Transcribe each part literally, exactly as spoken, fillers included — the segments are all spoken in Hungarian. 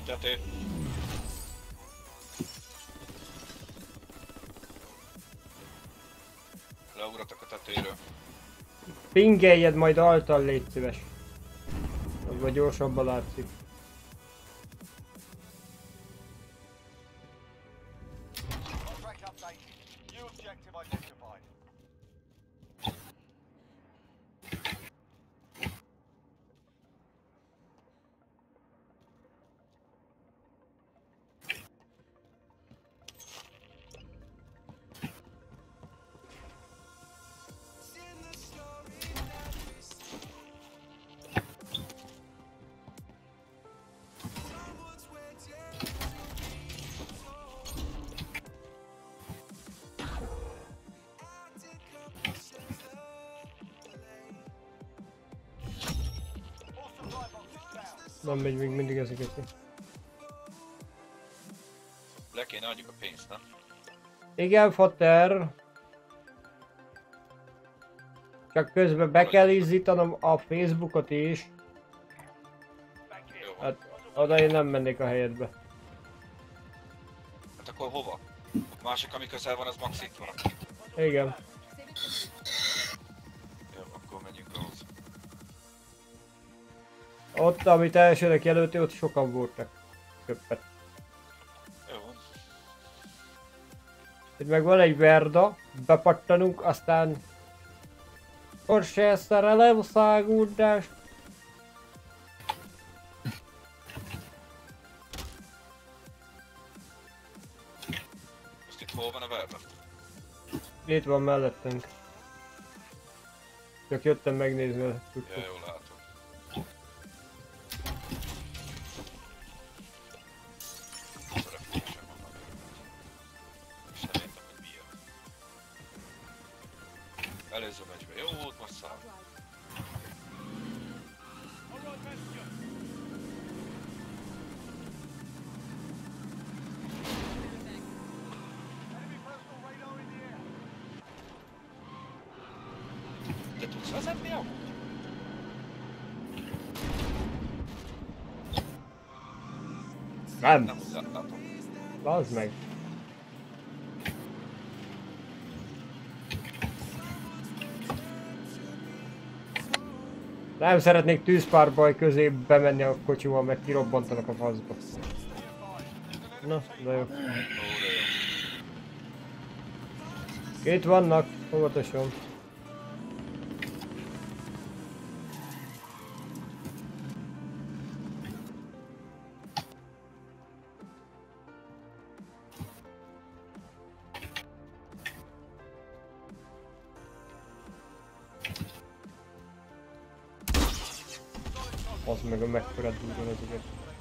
Tető. Leugratok a tetőről. Pingeljed majd altal, légy szíves. Az vagy gyorsabban látszik. Nem megy még mindig ezeket. Le kéne adjuk a pénzt, nem? Igen, Fater. Csak közben be kell izzítanom a Facebookot is. Jó. Hát oda én nem mennék a helyedbe. Hát akkor hova? A másik, ami közel van, az max itt van. Igen. Jó, akkor menjünk ahhoz. Ott, amit elsőnek jelölti, ott sokan voltak. Köppet. Jó. Itt meg van egy verda, bepattanunk, aztán Porsche szerelem száguldás. Most itt hol van a verda? Itt van mellettünk. Csak jöttem megnézni a Ja, tudtuk. jól látom. Előző meccsben jó volt, most száll. Te tudsz vezetni amúgy? Nem! Nem mutattatok. Bazd meg! Nem szeretnék tűzpárbaj közé bemenni a kocsival, meg kirobbantanak a faszba. Na, de jó. Ó, de jó. Itt vannak, óvatosan. Az meg a mekkora durran ezeket.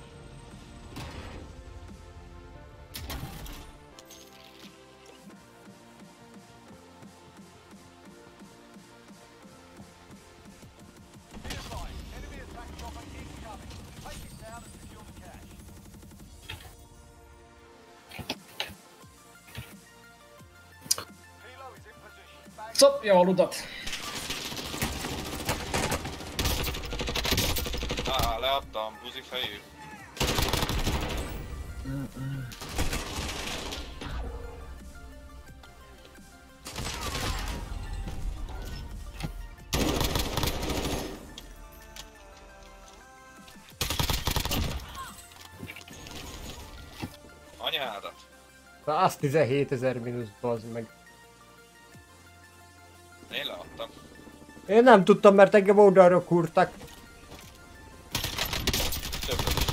Szopja a ludat! Á, leadtam, buzi fejű. Anyádat. száztizenhétezer mínusz, bazd meg. Én leadtam. Én nem tudtam, mert engem oldalra kurtak. Többet is.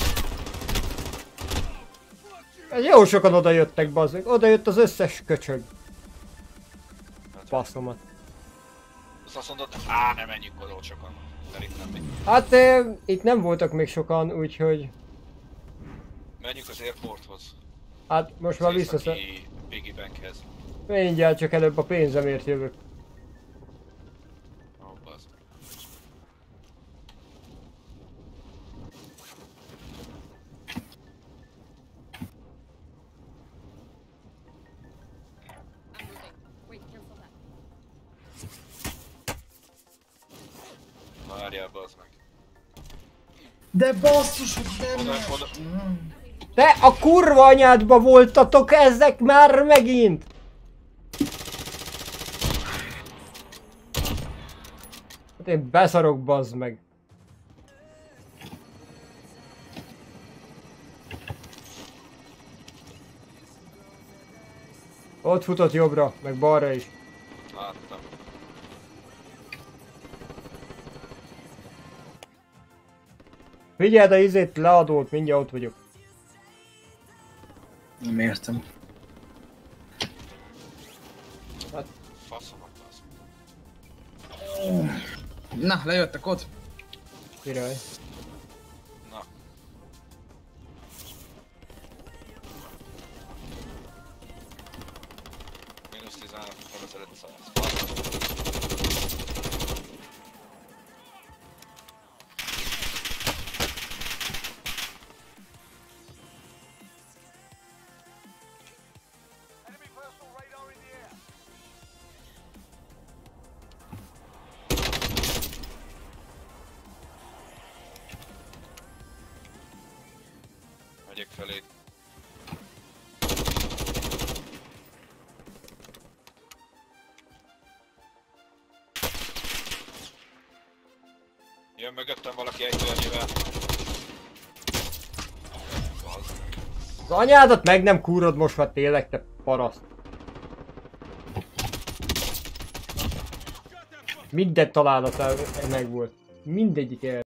Jó sokan oda jöttek, bazd meg. Oda jött az összes köcsög. Passzomat. Azt azt mondod, á, nem menjünk oda, ott sokan. De itt nem megy. Hát eh, itt nem voltak még sokan, úgyhogy... Menjünk az airporthoz. Hát most már Az visszasz... északi Piggy Bankhez. Mindjárt, csak előbb a pénzemért jövök. Ó, bazd. Várjál, bazd meg. De basszus, hogy nem... Oda, oda. Te a kurva anyádba voltatok ezek már megint! Hát én beszarok, bazd meg. Ott futott jobbra, meg balra is. Láttam. Figyeld a izét, leadót, mindjárt ott vagyok. Nem értem. Faszom a fasz. Na, lejöttek ott. Király. Na. Mínusz tizenhat, ötszáz. Megyek felé. Jön mögöttem valaki egy törnyével. Az anyádat meg nem kúrod most már tényleg, te paraszt. Minden találat meg volt. Mindegyik el.